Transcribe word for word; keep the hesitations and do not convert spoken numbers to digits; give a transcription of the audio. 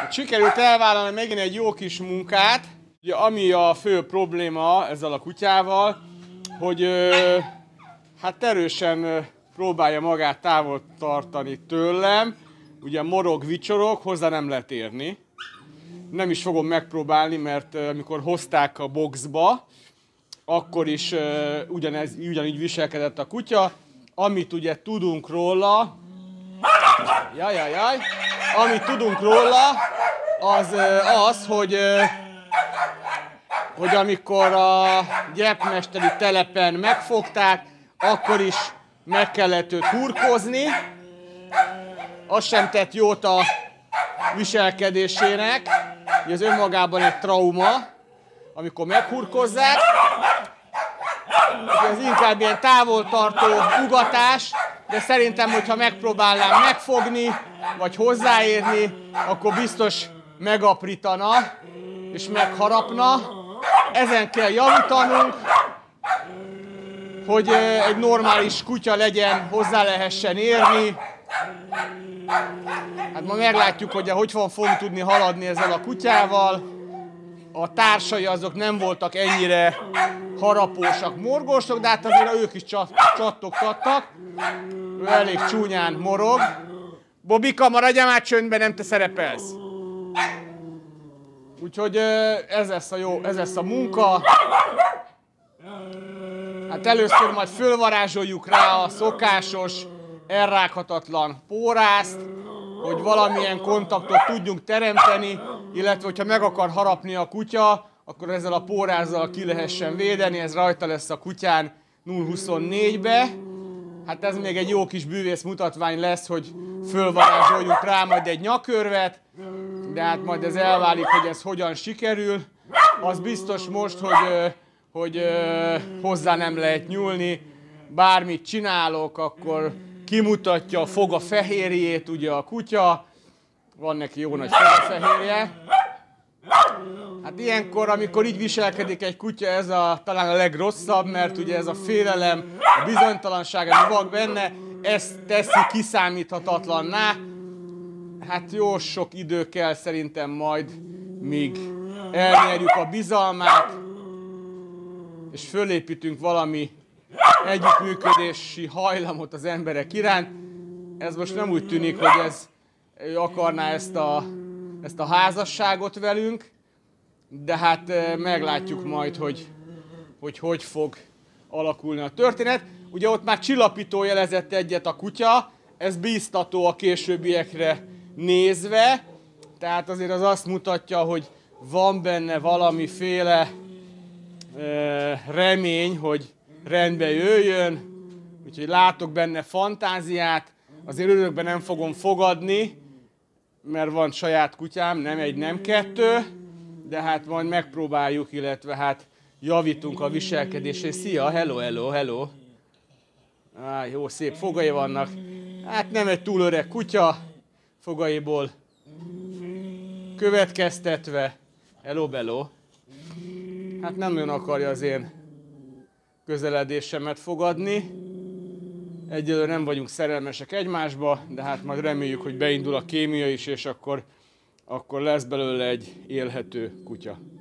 Sikerült elvállalni megint egy jó kis munkát. Ugye, ami a fő probléma ezzel a kutyával, hogy ö, hát erősen ö, próbálja magát távol tartani tőlem. Ugye morog, vicsorog, hozzá nem lehet érni. Nem is fogom megpróbálni, mert ö, amikor hozták a boxba, akkor is ö, ugyanez, ugyanígy viselkedett a kutya. Amit ugye tudunk róla, jaj, jaj, jaj, amit tudunk róla, az az, hogy, hogy amikor a gyepmesteri telepen megfogták, akkor is meg kellett őt hurkozni. Az sem tett jót a viselkedésének, hogy ez önmagában egy trauma, amikor meghurkozzák. Ez inkább ilyen távoltartó ugatás, de szerintem, hogyha megpróbálnám megfogni, vagy hozzáérni, akkor biztos megaprítana, és megharapna. Ezen kell javítanunk, hogy egy normális kutya legyen, hozzá lehessen érni. Hát ma meglátjuk, hogy hogy fogunk tudni haladni ezzel a kutyával. A társai azok nem voltak ennyire harapósak, morgósok, de hát azért ők is csattogtattak. Ő elég csúnyán morog. Bobika, maradjál már csöndben, nem te szerepelsz. Úgyhogy ez lesz a jó, ez lesz a munka. Hát először majd fölvarázsoljuk rá a szokásos, elrághatatlan pórászt, hogy valamilyen kontaktot tudjunk teremteni, illetve hogyha meg akar harapni a kutya, akkor ezzel a pórázzal ki lehessen védeni, ez rajta lesz a kutyán nulla huszonnégybe. Hát ez még egy jó kis bűvész mutatvány lesz, hogy fölvarázsoljuk rá majd egy nyakörvet, de hát majd ez elválik, hogy ez hogyan sikerül. Az biztos most, hogy, hogy hozzá nem lehet nyúlni, bármit csinálok, akkor kimutatja a foga fehérjét, ugye a kutya, van neki jó nagy fogafehérje. Hát ilyenkor, amikor így viselkedik egy kutya, ez a, talán a legrosszabb, mert ugye ez a félelem, a bizonytalanság, ami van benne, ezt teszi kiszámíthatatlanná. Hát jó sok idő kell szerintem majd, míg elnyerjük a bizalmát, és fölépítünk valami együttműködési hajlamot az emberek iránt. Ez most nem úgy tűnik, hogy ez, ő akarná ezt a, ezt a házasságot velünk, de hát meglátjuk majd, hogy hogy, hogy fog alakulni a történet. Ugye ott már csillapító jelezett egyet a kutya, ez bíztató a későbbiekre nézve, tehát azért az azt mutatja, hogy van benne valamiféle e, remény, hogy rendbe jöjjön, úgyhogy látok benne fantáziát, azért örökben nem fogom fogadni, mert van saját kutyám, nem egy, nem kettő, de hát majd megpróbáljuk, illetve hát javítunk a viselkedésén. Szia, hello, hello, hello. Á, jó, szép fogai vannak. Hát nem egy túl öreg kutya, fogaiból következtetve. Hello, bello. Hát nem nagyon akarja az én közeledésemet fogadni. Egyelőre nem vagyunk szerelmesek egymásba, de hát majd reméljük, hogy beindul a kémia is, és akkor, akkor lesz belőle egy élhető kutya.